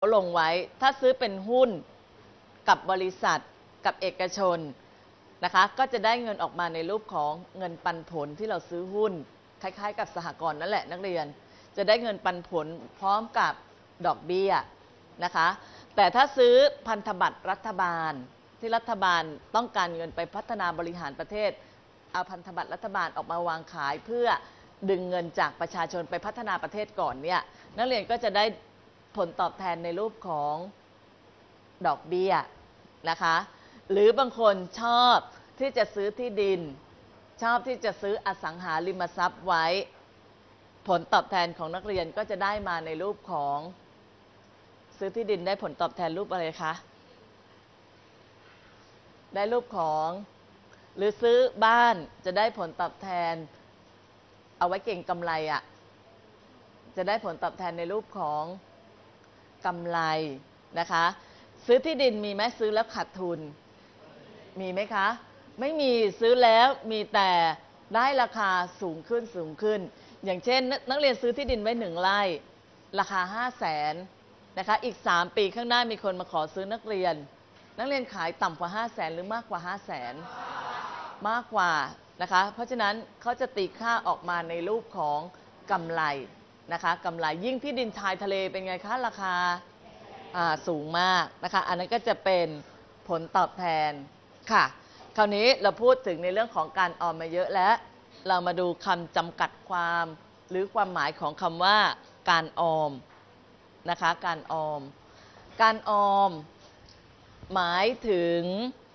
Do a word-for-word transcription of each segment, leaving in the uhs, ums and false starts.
ลงไว้ถ้าซื้อเป็นหุ้นกับบริษัทกับเอกชนนะคะก็จะได้เงินออกมาในรูปของเงินปันผลที่เราซื้อหุ้นคล้ายๆกับสหกรณ์นั่นแหละนักเรียนจะได้เงินปันผลพร้อมกับดอกเบี้ยนะคะแต่ถ้าซื้อพันธบัตรรัฐบาลที่รัฐบาลต้องการเงินไปพัฒนาบริหารประเทศเอาพันธบัตรรัฐบาลออกมาวางขายเพื่อดึงเงินจากประชาชนไปพัฒนาประเทศก่อนเนี่ยนักเรียนก็จะได้ผลตอบแทนในรูปของดอกเบี้ยนะคะหรือบางคนชอบที่จะซื้อที่ดินชอบที่จะซื้ออสังหาริมทรัพย์ไว้ผลตอบแทนของนักเรียนก็จะได้มาในรูปของซื้อที่ดินได้ผลตอบแทนรูปอะไรคะได้รูปของหรือซื้อบ้านจะได้ผลตอบแทนเอาไว้เก่งกำไรอะ่ะจะได้ผลตอบแทนในรูปของกำไรนะคะซื้อที่ดินมีไหมซื้อแล้วขาดทุนมีไหมคะไม่มีซื้อแล้วมีแต่ได้ราคาสูงขึ้นสูงขึ้นอย่างเช่นนักเรียนซื้อที่ดินไว้หนึ่งไร่ราคาห้าแสนนะคะอีกสามปีข้างหน้ามีคนมาขอซื้อนักเรียนนักเรียนขายต่ำกว่าห้าแสนหรือมากกว่าห้าแสนมากกว่านะคะเพราะฉะนั้นเขาจะตีค่าออกมาในรูปของกำไรนะคะกำไรยิ่งที่ดินชายทะเลเป็นไงคะราคาสูงมากนะคะอันนั้นก็จะเป็นผลตอบแทนค่ะคราวนี้เราพูดถึงในเรื่องของการออมมาเยอะแล้วเรามาดูคำจำกัดความหรือความหมายของคำว่าการออมนะคะการออมการออมหมายถึง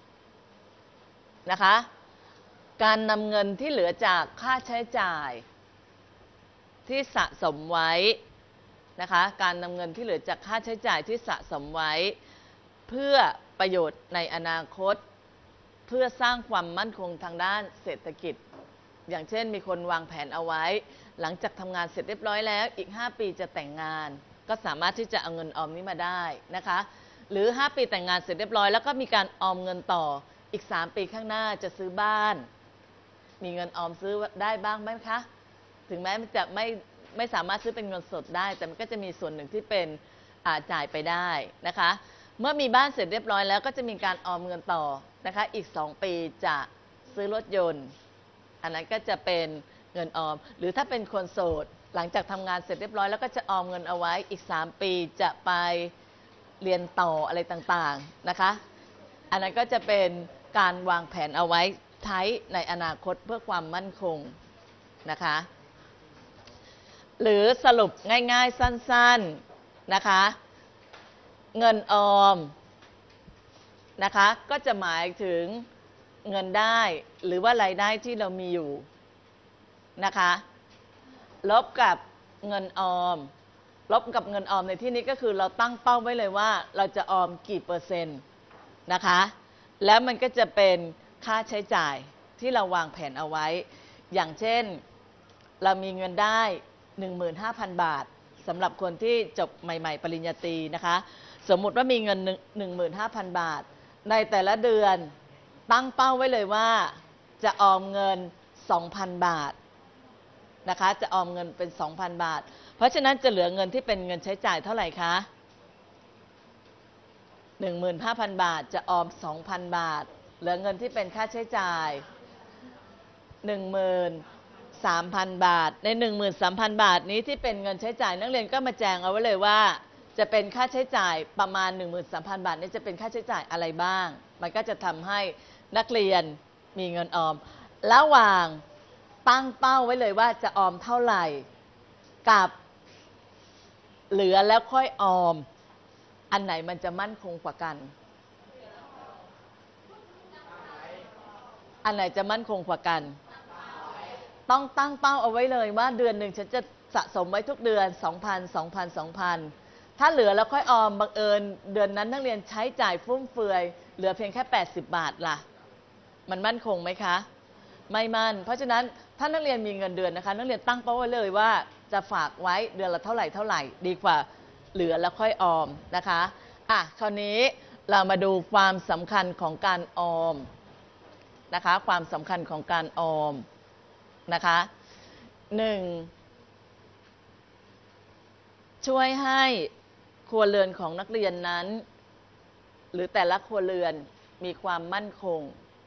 นะคะการนำเงินที่เหลือจากค่าใช้จ่ายที่สะสมไว้นะคะการนำเงินที่เหลือจากค่าใช้จ่ายที่สะสมไว้เพื่อประโยชน์ในอนาคตเพื่อสร้างความมั่นคงทางด้านเศรษฐกิจอย่างเช่นมีคนวางแผนเอาไว้หลังจากทำงานเสร็จเรียบร้อยแล้วอีกห้าปีจะแต่งงานก็สามารถที่จะเอาเงินออมนี้มาได้นะคะหรือห้าปีแต่งงานเสร็จเรียบร้อยแล้วก็มีการออมเงินต่ออีกสามปีข้างหน้าจะซื้อบ้านมีเงินออมซื้อได้บ้างไหมคะถึงแม้จะไม่ไม่สามารถซื้อเป็นเงินสดได้แต่มันก็จะมีส่วนหนึ่งที่เป็นจ่ายไปได้นะคะเมื่อมีบ้านเสร็จเรียบร้อยแล้วก็จะมีการออมเงินต่อนะคะอีกสองปีจะซื้อรถยนต์อันนั้นก็จะเป็นเงินออมหรือถ้าเป็นคนโสดหลังจากทำงานเสร็จเรียบร้อยแล้วก็จะออมเงินเอาไว้อีกสามปีจะไปเรียนต่ออะไรต่างๆนะคะอันนั้นก็จะเป็นการวางแผนเอาไว้ใช้ในอนาคตเพื่อความมั่นคงนะคะหรือสรุปง่ายๆสั้นๆนะคะเงินออมนะคะก็จะหมายถึงเงินได้หรือว่ารายได้ที่เรามีอยู่นะคะลบกับเงินออมลบกับเงินออมในที่นี้ก็คือเราตั้งเป้าไว้เลยว่าเราจะออมกี่เปอร์เซ็นต์นะคะแล้วมันก็จะเป็นค่าใช้จ่ายที่เราวางแผนเอาไว้อย่างเช่นเรามีเงินได้ หนึ่งหมื่นห้าพัน บาทสำหรับคนที่จบใหม่ๆปริญญาตรีนะคะสมมุติว่ามีเงิน หนึ่งหมื่นห้าพัน บาทในแต่ละเดือนตั้งเป้าไว้เลยว่าจะออมเงิน สองพัน บาทนะคะจะออมเงินเป็น สองพัน บาทเพราะฉะนั้นจะเหลือเงินที่เป็นเงินใช้จ่ายเท่าไหร่คะ หนึ่งหมื่นห้าพัน บาทจะออม สองพัน บาทเหลือเงินที่เป็นค่าใช้จ่าย หนึ่งหมื่นสามพัน บาทใน หนึ่งหมื่นสามพัน บาทนี้ที่เป็นเงินใช้จ่ายนักเรียนก็มาแจงเอาไว้เลยว่าจะเป็นค่าใช้จ่ายประมาณ หนึ่งหมื่นสามพัน บาทนี้จะเป็นค่าใช้จ่ายอะไรบ้างมันก็จะทำให้นักเรียนมีเงินออมระหว่างตั้งเป้าไว้เลยว่าจะออมเท่าไหร่กับเหลือแล้วค่อยออมอันไหนมันจะมั่นคงกว่ากันอันไหนจะมั่นคงกว่ากันต้องตั้งเป้าเอาไว้เลยว่าเดือนหนึ่งฉันจะสะสมไว้ทุกเดือน สองพัน สองพัน สองพัน ถ้าเหลือแล้วค่อยออมบังเอิญเดือนนั้นนักเรียนใช้จ่ายฟุ่มเฟือยเหลือเพียงแค่แปดสิบบาทล่ะมันมั่นคงไหมคะไม่มั่นเพราะฉะนั้นถ้านักเรียนมีเงินเดือนนะคะนักเรียนตั้งเป้าไว้เลยว่าจะฝากไว้เดือนละเท่าไหร่เท่าไหร่ดีกว่าเหลือแล้วค่อยออมนะคะอ่ะคราวนี้เรามาดูความสำคัญของการออมนะคะความสำคัญของการออมนะคะหนึ่งช่วยให้ครัวเรือนของนักเรียนนั้นหรือแต่ละครัวเรือนมีความมั่นคง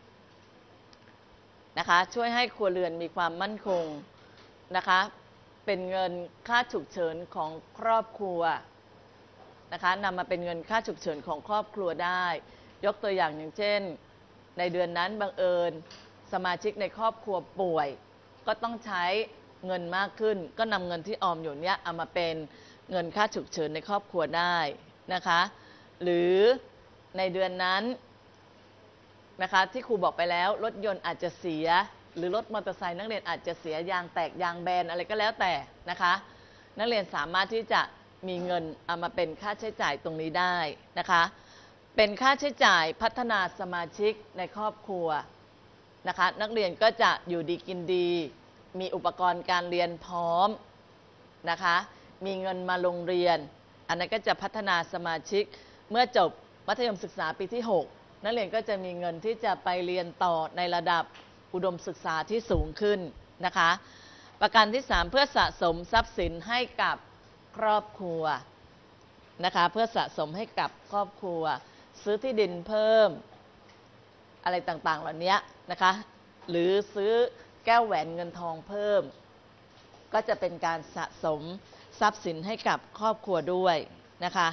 นะคะช่วยให้ครัวเรือนมีความมั่นคงนะคะเป็นเงินค่าฉุกเฉินของครอบครัวนะคะนำมาเป็นเงินค่าฉุกเฉินของครอบครัวได้ยกตัวอย่างอย่างเช่นในเดือนนั้นบังเอิญสมาชิกในครอบครัวป่วยก็ต้องใช้เงินมากขึ้นก็นำเงินที่ออมอยู่เนี้ยเอามาเป็นเงินค่าฉุกเฉินในครอบครัวได้นะคะหรือในเดือนนั้นนะคะที่ครูบอกไปแล้วรถยนต์อาจจะเสียหรือรถมอเตอร์ไซค์นักเรียนอาจจะเสียยางแตกยางแบนอะไรก็แล้วแต่นะคะนักเรียนสามารถที่จะมีเงินเอามาเป็นค่าใช้จ่ายตรงนี้ได้นะคะเป็นค่าใช้จ่ายพัฒนาสมาชิกในครอบครัวนะคะนักเรียนก็จะอยู่ดีกินดีมีอุปกรณ์การเรียนพร้อมนะคะมีเงินมาโรงเรียนอันนั้นก็จะพัฒนาสมาชิกเมื่อจบมัธยมศึกษาปีที่หกนักเรียนก็จะมีเงินที่จะไปเรียนต่อในระดับอุดมศึกษาที่สูงขึ้นนะคะประการที่สามเพื่อสะสมทรัพย์สินให้กับครอบครัวนะคะเพื่อสะสมให้กับครอบครัวซื้อที่ดินเพิ่มอะไรต่างๆเหล่านี้นะคะหรือซื้อแก้วแหวนเงินทองเพิ่มก็จะเป็นการสะสมทรัพย์สินให้กับครอบครัวด้วยนะคะ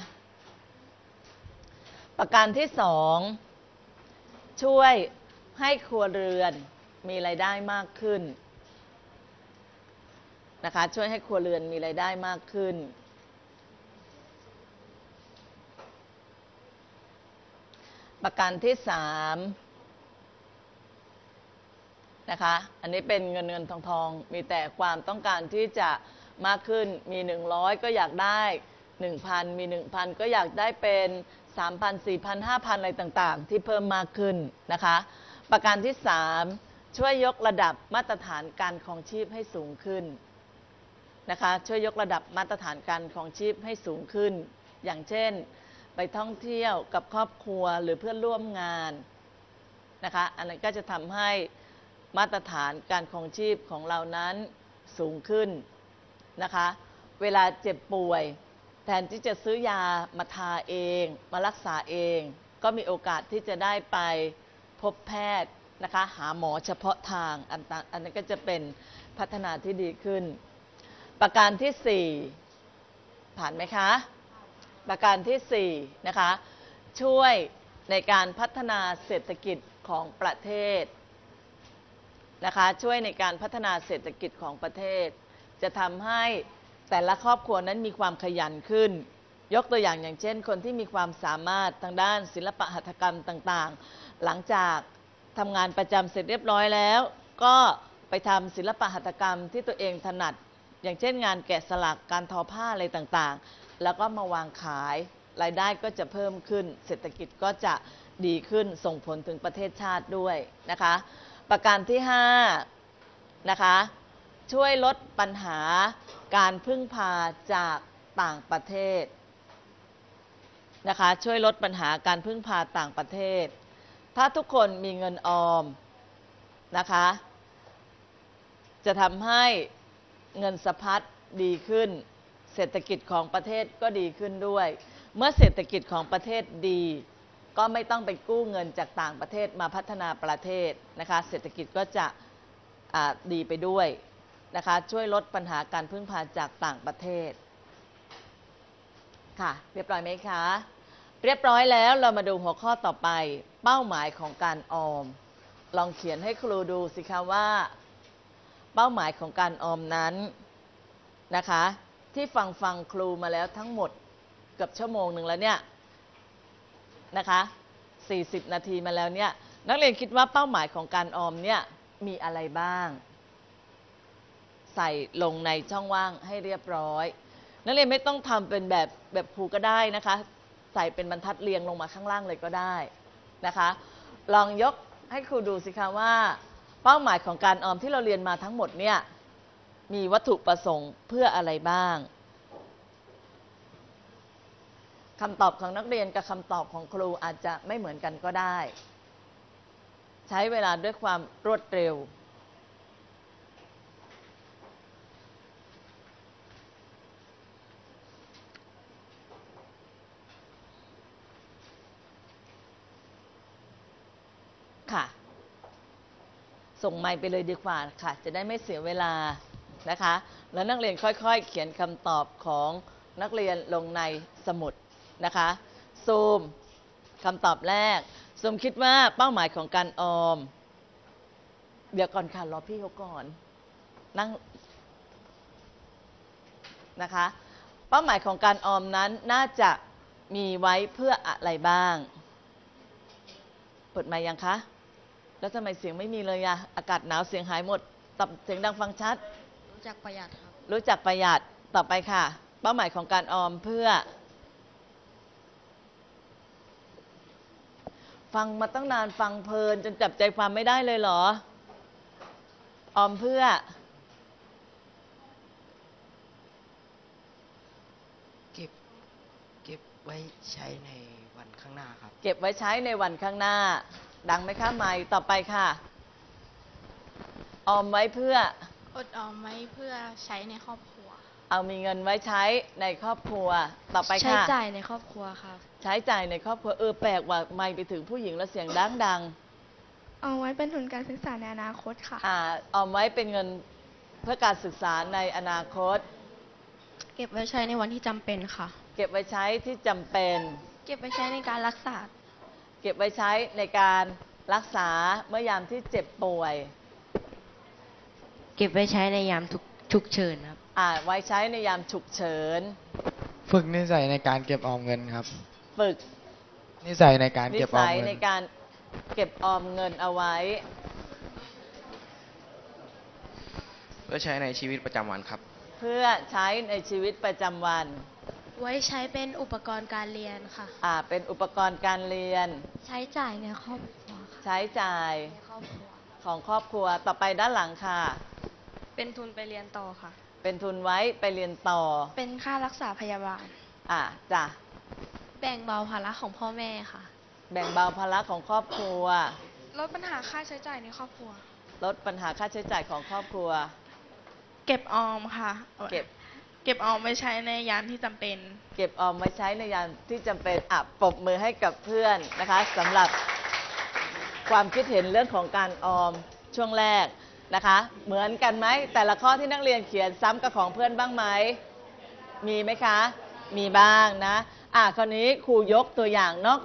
ประการที่สองช่วยให้ครัวเรือนมีรายได้มากขึ้นนะคะช่วยให้ครัวเรือนมีรายได้มากขึ้นประการที่สามนะคะอันนี้เป็นเงินเงินทองทองมีแต่ความต้องการที่จะมากขึ้นมีหนึ่งร้อยก็อยากได้ หนึ่งพัน มี หนึ่งพัน ก็อยากได้เป็น สามพัน สี่พัน ห้าพัน อะไรต่างๆที่เพิ่มมากขึ้นนะคะประการที่สามช่วยยกระดับมาตรฐานการครองชีพให้สูงขึ้นนะคะช่วยยกระดับมาตรฐานการครองชีพให้สูงขึ้นอย่างเช่นไปท่องเที่ยวกับครอบครัวหรือเพื่อนร่วมงานนะคะอันนั้นก็จะทำให้มาตรฐานการครองชีพของเรานั้นสูงขึ้นนะคะเวลาเจ็บป่วยแทนที่จะซื้อยามาทาเองมารักษาเองก็มีโอกาสที่จะได้ไปพบแพทย์นะคะหาหมอเฉพาะทางอันอันนั้นก็จะเป็นพัฒนาที่ดีขึ้นประการที่สี่ผ่านไหมคะประการที่สี่นะคะช่วยในการพัฒนาเศรษฐกิจของประเทศนะคะช่วยในการพัฒนาเศรษฐกิจของประเทศจะทำให้แต่ละครอบครัวนั้นมีความขยันขึ้นยกตัวอย่างอย่างเช่นคนที่มีความสามารถทางด้านศิลปะหัตถกรรมต่างๆหลังจากทำงานประจำเสร็จเรียบร้อยแล้วก็ไปทำศิลปะหัตถกรรมที่ตัวเองถนัดอย่างเช่นงานแกะสลักการทอผ้าอะไรต่างๆแล้วก็มาวางขายรายได้ก็จะเพิ่มขึ้นเศรษฐกิจก็จะดีขึ้นส่งผลถึงประเทศชาติด้วยนะคะประการที่ห้านะคะช่วยลดปัญหาการพึ่งพาจากต่างประเทศนะคะช่วยลดปัญหาการพึ่งพาต่างประเทศถ้าทุกคนมีเงินออมนะคะจะทำให้เงินสะพัดดีขึ้นเศรษฐกิจของประเทศก็ดีขึ้นด้วยเมื่อเศรษฐกิจของประเทศดีก็ไม่ต้องไปกู้เงินจากต่างประเทศมาพัฒนาประเทศนะคะเศรษฐกิจก็จะดีไปด้วยนะคะช่วยลดปัญหาการพึ่งพาจากต่างประเทศค่ะเรียบร้อยไหมคะเรียบร้อยแล้วเรามาดูหัวข้อต่อไปเป้าหมายของการออมลองเขียนให้ครูดูสิคะว่าเป้าหมายของการออมนั้นนะคะที่ฟังฟังครูมาแล้วทั้งหมดเกือบชั่วโมงหนึ่งแล้วเนี่ยนะคะสี่สิบนาทีมาแล้วเนี่ยนักเรียนคิดว่าเป้าหมายของการออมเนี่ยมีอะไรบ้างใส่ลงในช่องว่างให้เรียบร้อยนักเรียนไม่ต้องทำเป็นแบบแบบครูก็ได้นะคะใส่เป็นบรรทัดเรียงลงมาข้างล่างเลยก็ได้นะคะลองยกให้ครูดูสิคะว่าเป้าหมายของการออมที่เราเรียนมาทั้งหมดเนี่ยมีวัตถุประสงค์เพื่ออะไรบ้างคำตอบของนักเรียนกับคำตอบของครูอาจจะไม่เหมือนกันก็ได้ใช้เวลาด้วยความรวดเร็วส่งไมค์ไปเลยดีกว่าค่ะจะได้ไม่เสียเวลานะคะแล้วนักเรียนค่อยๆเขียนคำตอบของนักเรียนลงในสมุดนะคะซูมคำตอบแรกซูมคิดว่าเป้าหมายของการออมเดี๋ยวก่อนค่ะรอพี่เขาก่อนนั่งนะคะเป้าหมายของการออมนั้นน่าจะมีไว้เพื่ออะไรบ้างเปิดไมค์ยังคะแล้วทำไมเสียงไม่มีเลยอะอากาศหนาวเสียงหายหมดตับเสียงดังฟังชัดรู้จักประหยัดครับรู้จักประหยัดต่อไปค่ะเป้าหมายของการออมเพื่อฟังมาตั้งนานฟังเพลินจนจับใจความไม่ได้เลยเหรอออมเพื่อเก็บเก็บไว้ใช้ในวันข้างหน้าครับเก็บไว้ใช้ในวันข้างหน้าดังไหมคะไมค์ต่อไปค่ะออมไว้เพื่ออดออมไว้เพื่อใช้ในครอบครัวเอามีเงินไว้ใช้ในครอบครัวต่อไปค่ะใช้จ่ายในครอบครัวครับใช้จ่ายในครอบครัวเออแปลกว่าไมค์ไปถึงผู้หญิงแล้วเสียงดังดังเอาไว้เป็นทุนการศึกษาในอนาคตค่ะอ่าออมไว้เป็นเงินเพื่อการศึกษาในอนาคตเก็บไว้ใช้ในวันที่จำเป็นค่ะเก็บไว้ใช้ที่จำเป็นเก็บไว้ใช้ในการรักษาเก็บไว้ใช้ในการรักษาเมื่อยามที่เจ็บป่วยเก็บไว้ใช้ในยามฉุกเฉินครับอ่าไว้ใช้ในยามฉุกเฉินฝึกนิสัยในการเก็บออมเงินครับฝึกนิสัยในการเก็บออมเงินนิสัยในการเก็บออมเงินเอาไว้เพื่อใช้ในชีวิตประจำวันครับเพื่อใช้ในชีวิตประจำวันไว้ใช้เป็นอุปกรณ์การเรียนค่ะอ่าเป็นอุปกรณ์การเรียนใช้จ่ายในครอบครัวใช้จ่ายในครอบครัวของครอบครัวต่อไปด้านหลังค่ะเป็นทุนไปเรียนต่อค่ะเป็นทุนไว้ไปเรียนต่อเป็นค่ารักษาพยาบาลอ่าจ้ะแบ่งเบาภาระของพ่อแม่ค่ะแบ่งเบาภาระของครอบครัวลดปัญหาค่าใช้จ่ายในครอบครัวลดปัญหาค่าใช้จ่ายของครอบครัวเก็บออมค่ะเก็บเก็บออมไว้ใช้ในยามที่จำเป็นเก็บออมไว้ใช้ในยามที่จำเป็นอ่ะปรบมือให้กับเพื่อนนะคะสำหรับความคิดเห็นเรื่องของการออมช่วงแรกนะคะเหมือนกันไหมแต่ละข้อที่นักเรียนเขียนซ้ำกับของเพื่อนบ้างไหมมีไหมคะมีบ้างนะอ่ะคราวนี้ครูยกตัวอย่างนอก